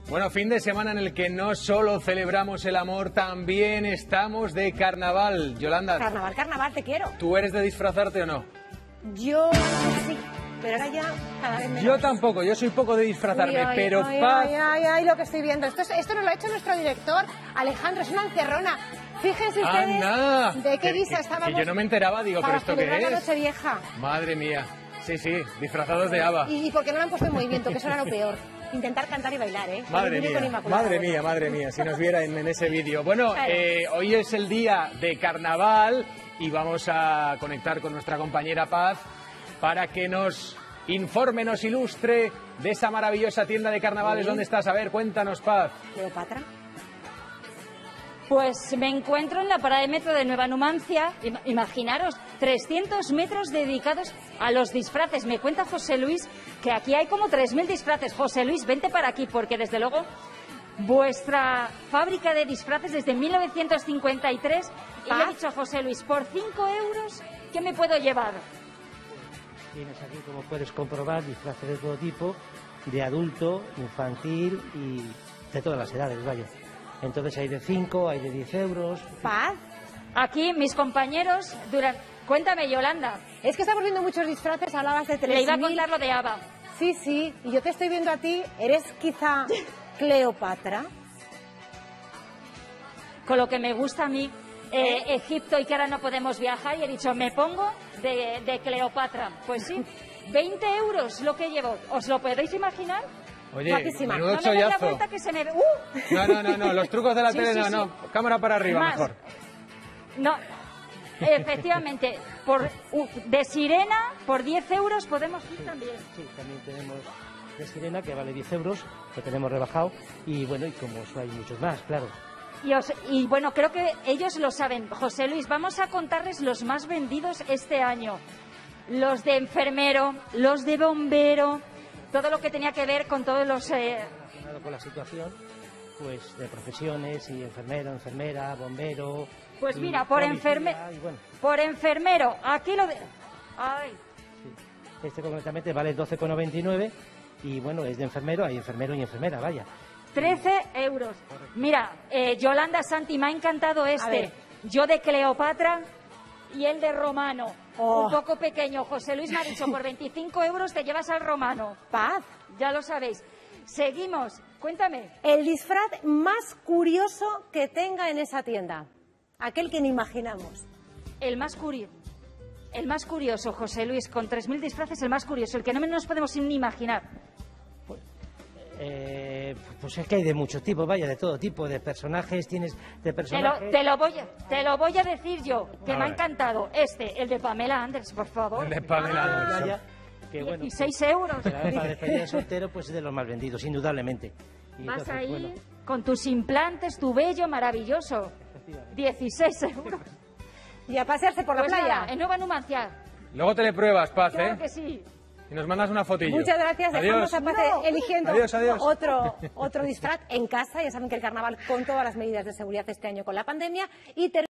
Bueno, fin de semana en el que no solo celebramos el amor, también estamos de carnaval. Yolanda. Carnaval, carnaval, te quiero. ¿Tú eres de disfrazarte o no? Yo sí, pero ahora ya cada vez menos. Yo tampoco, yo soy poco de disfrazarme, pero Paz... Ay, lo que estoy viendo. Esto nos lo ha hecho nuestro director, Alejandro, es una encerrona. Fíjense ustedes ¡Anda! de qué guisa estábamos. Que yo no me enteraba, digo, ¿pero esto qué para celebrar la es? Nochevieja. Madre mía. Sí, disfrazados de ABBA. ¿Y por qué no lo han puesto en movimiento? Que eso era lo peor. Intentar cantar y bailar, ¿eh? Madre mía, si nos viera en ese vídeo. Bueno, claro. Hoy es el día de carnaval y vamos a conectar con nuestra compañera Paz para que nos informe, nos ilustre de esa maravillosa tienda de carnavales. ¿Dónde estás? A ver, cuéntanos, Paz. ¿Cleopatra? Pues me encuentro en la parada de metro de Nueva Numancia. Imaginaros, 300 metros dedicados a los disfraces. Me cuenta José Luis que aquí hay como 3.000 disfraces. José Luis, vente para aquí, porque desde luego vuestra fábrica de disfraces desde 1953. Y le he dicho a José Luis, por 5 euros, ¿qué me puedo llevar? Tienes aquí, como puedes comprobar, disfraces de todo tipo, de adulto, infantil y de todas las edades, vaya. Entonces hay de 5, hay de 10 euros. ¿Paz? Aquí mis compañeros, cuéntame, Yolanda. Es que estamos viendo muchos disfraces, hablabas de 3.000. Le iba a contar lo de ABBA. Sí, y yo te estoy viendo a ti, ¿eres quizá Cleopatra? Con lo que me gusta a mí, Egipto, y que ahora no podemos viajar, y he dicho, me pongo de Cleopatra. Pues sí, 20 euros lo que llevo. ¿Os lo podéis imaginar? Oye, guapísima. menudo No me doy la chollazo. vuelta que se me ve. No, los trucos de la tele sí. no. Cámara para arriba, Más. mejor. No, efectivamente, de sirena, por 10 euros podemos ir también. Sí, también tenemos de sirena, que vale 10 euros, que tenemos rebajado. Y bueno, y como eso hay muchos más, claro. Y bueno, creo que ellos lo saben. José Luis, vamos a contarles los más vendidos este año. Los de enfermero, los de bombero, todo lo que tenía que ver con todos los... Relacionado con la situación, pues de profesiones, y enfermero, enfermera, bombero... Pues mira, por enfermero, aquí lo de... Ay. Sí. Este concretamente vale 12,99 y bueno, es de enfermero, hay enfermero y enfermera, vaya. 13 euros. Mira, Yolanda, Santi, me ha encantado este. Yo de Cleopatra y el de Romano. Un poco pequeño. José Luis me ha dicho, por 25 euros te llevas al Romano. Paz. Ya lo sabéis. Seguimos. Cuéntame. El disfraz más curioso que tenga en esa tienda. Aquel que ni imaginamos. El más curioso, José Luis, con 3.000 disfraces, el más curioso, el que no nos podemos ni imaginar. Pues es que hay de muchos tipos, vaya, de todo tipo, de personajes, tienes de personajes... Te lo voy a decir yo, que me ha encantado. El de Pamela Anderson, por favor. El de Pamela Anderson. Vaya, que bueno, 16 euros. para despedida de soltero, pues es de los más vendidos, indudablemente. Y Vas entonces, ahí bueno, con tus implantes, tu vello maravilloso. 16 euros. Y a pasearse por la Pues playa. nada, en Nueva Numancia. Luego te le pruebas, Paz, Claro que sí. Y nos mandas una fotillo. Muchas gracias. Adiós. Dejamos a Paz eligiendo Adiós. otro disfraz en casa. Ya saben que el carnaval, con todas las medidas de seguridad este año con la pandemia, y